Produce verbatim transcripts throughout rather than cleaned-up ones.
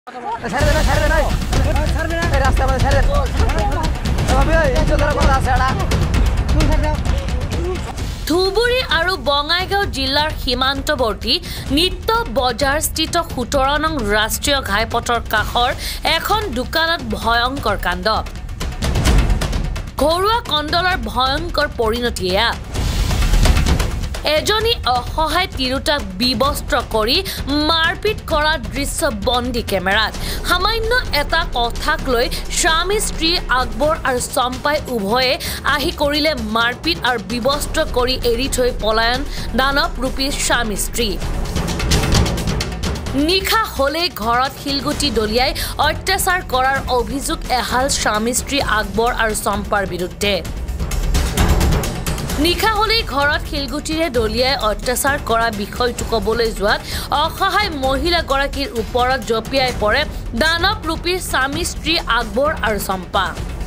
ধুবুৰী আৰু বঙাইগাঁও জিলাৰ সীমান্তৱৰ্তী নিত্য বজাৰস্থিত সোতৰ নং ৰাষ্ট্ৰীয় ঘাইপথৰ কাষৰ এখন দোকানত ভয়ংকৰ কাণ্ড। ঘৰুৱা কণ্ডলৰ ভয়ংকৰ পৰিণতি এয়া। এজনী অসহায় তিৰোতাক বিবস্ত্ৰ কৰি মাৰপিট কৰাৰ দৃশ্য বন্দী কেমেৰাত। সামান্য এটা কথাক লৈ স্বামী স্ত্ৰী আকবৰ আৰু চম্পাই উভয়ে আহি কৰিলে মাৰপিট আৰু বিবস্ত্ৰ কৰি এৰি থৈ পলায়ন দানৱৰূপী স্বামী স্ত্ৰী। নিশা হলেই ঘৰত শিলগুটি দলিয়াই অত্যাচাৰ কৰাৰ অভিযোগ এহাল স্বামী স্ত্ৰী আকবৰ আৰু চম্পাৰ বিৰুদ্ধে। নিশা হলেই ঘৰত শিলগুটিৰে দলিয়াই অত্যাচাৰ কৰা বিষয়টো ক'বলৈ যোৱাত অসহায় মহিলাগৰাকীৰ ওপৰত জঁপিয়াই পৰে দানৱৰূপী স্বামী স্ত্ৰী আকবৰ আৰু চম্পা।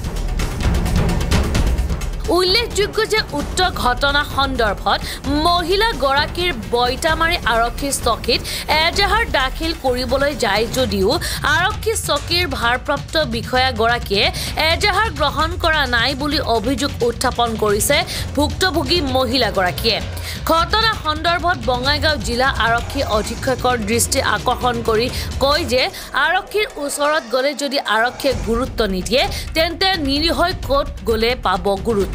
উল্লেখযোগ্য যে উক্ত ঘটনা সন্দৰ্ভত মহিলাগৰাকীৰ বইটামাৰী আৰক্ষী চকীত এজাহাৰ দাখিল কৰিবলৈ যায় যদিও আৰক্ষী চকীৰ ভাৰপ্ৰাপ্ত বিষয়াগৰাকীয়ে এজাহাৰ গ্ৰহণ কৰা নাই বুলি অভিযোগ উত্থাপন কৰিছে ভুক্তভোগী মহিলাগৰাকীয়ে। ঘটনা সন্দৰ্ভত বঙাইগাঁও জিলা আৰক্ষী অধীক্ষকৰ দৃষ্টি আকৰ্ষণ কৰি কয় যে আৰক্ষীৰ ওচৰত গ'লে যদি আৰক্ষীয়ে গুৰুত্ব নিদিয়ে তেন্তে নিৰীহৈ ক'ত গ'লে পাব গুৰুত্ব।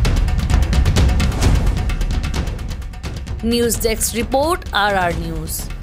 News Desk Report, R R News.